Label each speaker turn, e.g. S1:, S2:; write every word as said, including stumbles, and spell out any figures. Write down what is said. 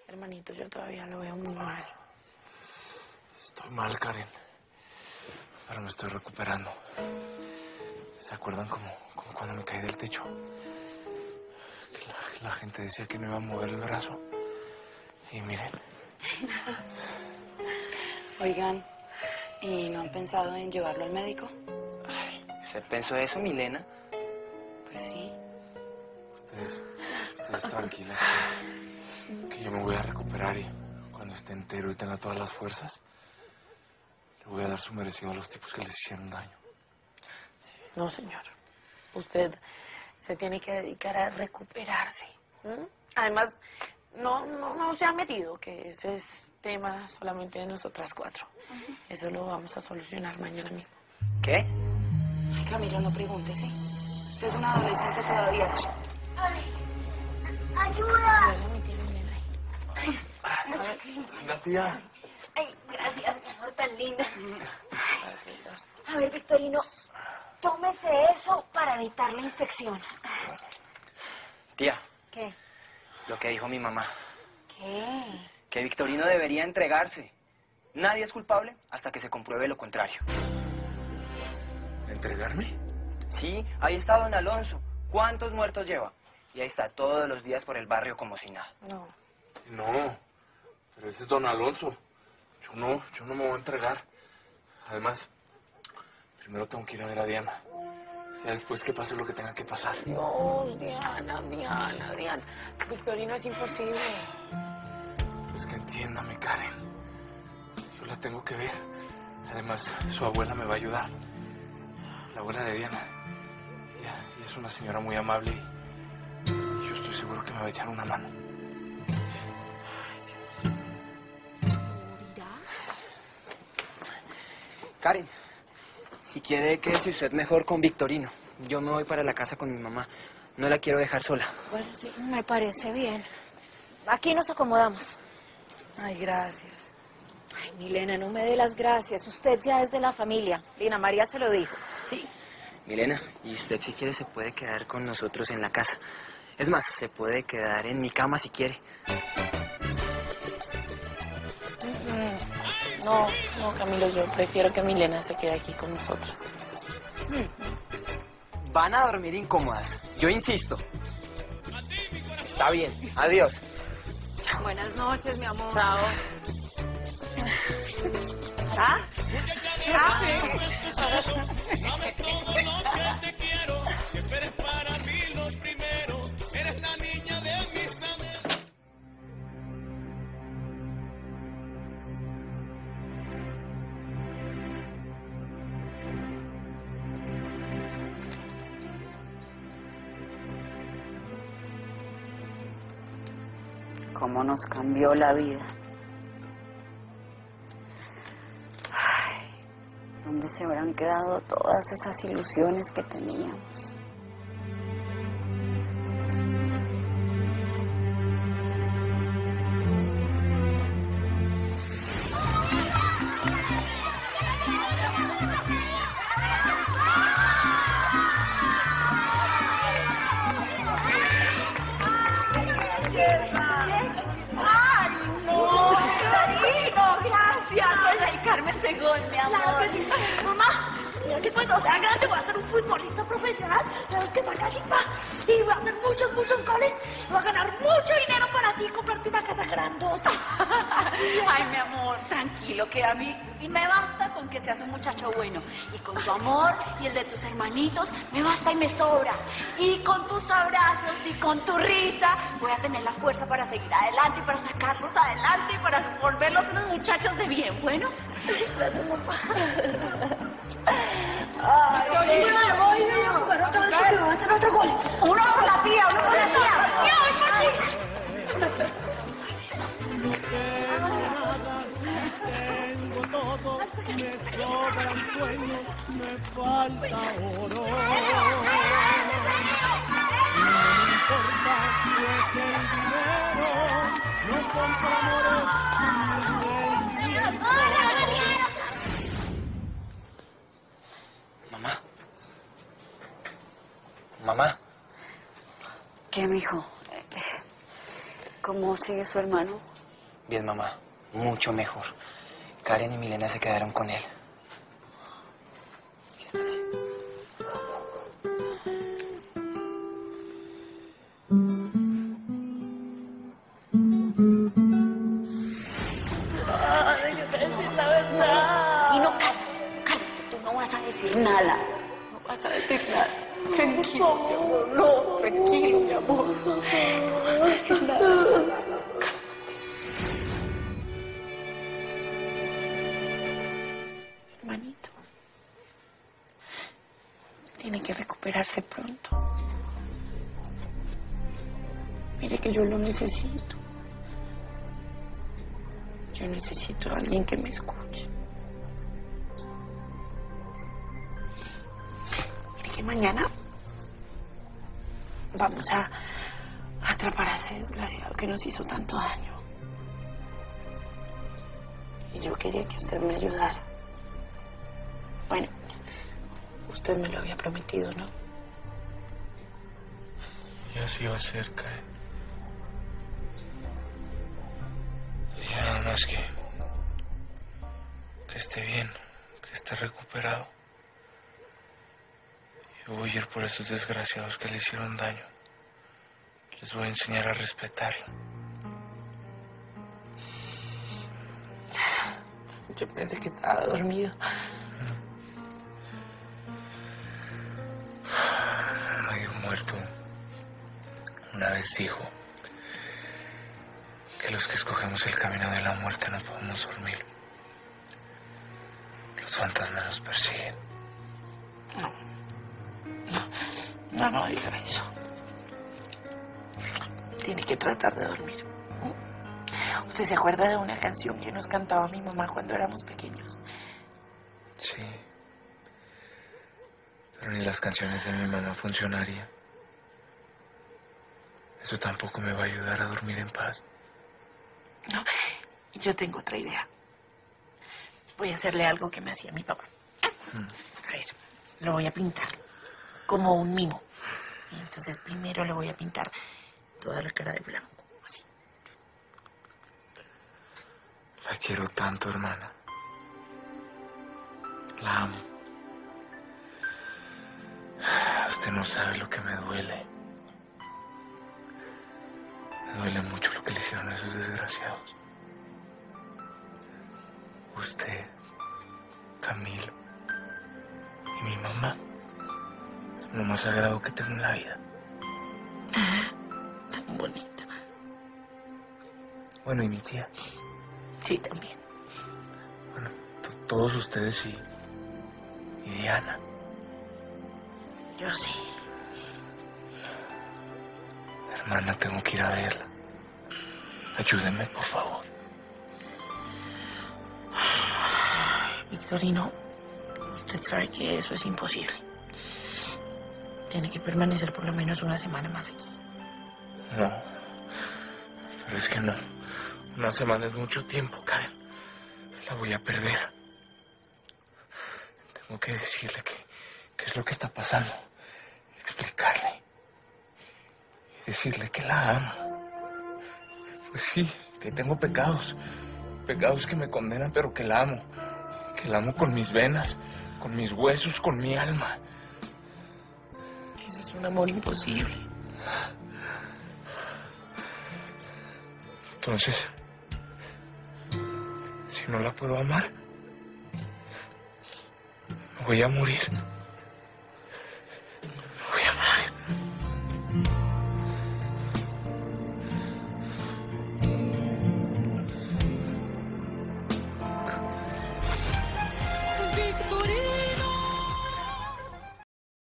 S1: Hermanito, yo todavía lo veo muy mal.
S2: Estoy mal, Karen. Pero me estoy recuperando. ¿Se acuerdan como, como cuando me caí del techo? Que la, la gente decía que no iba a mover el brazo. Y miren.
S1: Oigan, ¿y no han pensado en llevarlo al médico?
S3: Ay, ¿usted pensó eso, Milena?
S1: Pues sí.
S2: Ustedes, ustedes tranquilas. Que, que yo me voy a recuperar y cuando esté entero y tenga todas las fuerzas, le voy a dar su merecido a los tipos que les hicieron daño.
S1: No, señor. Usted se tiene que dedicar a recuperarse. ¿Mm? Además, no, no, no se ha metido, que ese es tema solamente de nosotras cuatro. Uh-huh. Eso lo vamos a solucionar mañana mismo.
S3: ¿Qué?
S1: Ay, Camilo, no pregunte, ¿sí? Usted es un adolescente todavía.
S4: ¡Ay! ¡Ayuda!
S1: Ay, mi tía Milena.
S4: Ay,
S2: La tía.
S4: ay, gracias, mi amor, tan linda. A ver, Victorino, tómese eso para evitar la infección.
S3: Tía.
S4: ¿Qué?
S3: Lo que dijo mi mamá.
S4: ¿Qué?
S3: Que Victorino debería entregarse. Nadie es culpable hasta que se compruebe lo contrario.
S2: ¿Entregarme?
S3: Sí, ahí está don Alonso. ¿Cuántos muertos lleva? Y ahí está todos los días por el barrio como si nada.
S1: No.
S2: No, pero ese es don Alonso. Yo no, yo no me voy a entregar. Además, primero tengo que ir a ver a Diana. Ya después que pase lo que tenga que pasar.
S1: Dios, Diana, Diana, Diana. Victorino, es imposible.
S2: Pues que entiéndame, Karen. Yo la tengo que ver. Además, su abuela me va a ayudar. La abuela de Diana. Ella, ella es una señora muy amable y, y yo estoy seguro que me va a echar una mano.
S3: Karen, si quiere, quédese usted mejor con Victorino. Yo me voy para la casa con mi mamá. No la quiero dejar sola.
S4: Bueno, sí, me parece bien. Aquí nos acomodamos.
S1: Ay, gracias.
S4: Ay, Milena, no me dé las gracias. Usted ya es de la familia. Lina María se lo dijo.
S1: Sí.
S3: Milena, y usted si quiere se puede quedar con nosotros en la casa. Es más, se puede quedar en mi cama si quiere.
S1: No, no, Camilo, yo prefiero que Milena se quede aquí con nosotros.
S3: Van a dormir incómodas. Yo insisto. Está bien. Adiós.
S4: Buenas noches, mi amor.
S1: Chao.
S4: ¿Ah? ¿Ah?
S5: Sabes todo lo que te quiero, siempre eres para mí lo primero, eres la niña de mis anhelos.
S4: Cómo nos cambió la vida. Ay, ¿dónde se habrán quedado todas esas ilusiones que teníamos?
S6: Que cuando sea grande voy a ser un futbolista profesional de los que saca chimba y voy a hacer muchos, muchos goles, voy a ganar mucho dinero para ti y comprarte una casa grandota.
S7: Ay, mi amor, tranquilo, que a mí y me basta con que seas un muchacho bueno. Y con tu amor y el de tus hermanitos me basta y me sobra. Y con tus abrazos y con tu risa voy a tener la fuerza para seguir adelante y para sacarlos adelante y para volverlos unos muchachos de bien, ¿bueno?
S6: Gracias, papá. Ay, Victorino, me voy, me voy a jugar otra vez porque me va a hacer otro gol.
S7: Uno con la tía, uno con la tía. ¡Ya voy por ti!
S5: No tengo nada, tengo todo, me sobran sueños, me falta oro. No me importa, pues el dinero no compra amores ni sentimientos.
S3: Mamá. Mamá.
S4: ¿Qué, mijo?
S7: ¿Cómo sigue su hermano?
S3: Bien, mamá. Mucho mejor. Karen y Milena se quedaron con él. ¿Qué está haciendo?
S6: Ay, yo quiero decir la verdad.
S7: Y no, cálmate, cálmate, tú no vas a decir nada. No vas a decir nada. Tranquilo, mi amor. No, tranquilo, mi amor. No vas a decir nada.
S1: Hermanito, tiene que recuperarse pronto. Mire que yo lo necesito. Yo necesito a alguien que me escuche. Mire que mañana vamos a atrapar a ese desgraciado que nos hizo tanto daño. Y yo quería que usted me ayudara. Bueno, usted me lo había prometido, ¿no?
S2: Y así va a ser, Karen. Y ya nada más que... que esté bien, que esté recuperado. Yo voy a ir por esos desgraciados que le hicieron daño. Les voy a enseñar a respetarlo.
S1: Yo pensé que estaba dormido.
S2: Medio muerto una vez dijo que los que escogemos el camino de la muerte no podemos dormir. Los fantasmas nos persiguen.
S1: No, no, no diga eso. Tiene que tratar de dormir. ¿Usted se acuerda de una canción que nos cantaba mi mamá cuando éramos pequeños?
S2: Sí. Pero ni las canciones de mi mamá funcionarían. Eso tampoco me va a ayudar a dormir en paz.
S1: No, yo tengo otra idea. Voy a hacerle algo que me hacía mi papá.
S2: Mm.
S1: A ver, lo voy a pintar como un mimo. Entonces primero le voy a pintar toda la cara de blanco, así.
S2: La quiero tanto, hermana. La amo. Usted no sabe lo que me duele. Me duele mucho lo que le hicieron a esos desgraciados. Usted, Camilo y mi mamá son lo más sagrado que tengo en la vida.
S1: Tan bonito.
S2: Bueno, y mi tía.
S1: Sí, también.
S2: Bueno, to- todos ustedes y, y Diana.
S1: Yo sí.
S2: Hermana, tengo que ir a verla. Ayúdenme, por favor.
S1: Victorino, usted sabe que eso es imposible. Tiene que permanecer por lo menos una semana más aquí.
S2: No, pero es que no. Una semana es mucho tiempo, Karen. La voy a perder. Tengo que decirle que, qué es lo que está pasando. Explicarle. Y decirle que la amo. Pues sí, que tengo pecados. Pecados que me condenan, pero que la amo. Que la amo con mis venas, con mis huesos, con mi alma.
S1: Ese es un amor imposible.
S2: Entonces, si no la puedo amar, me voy a morir.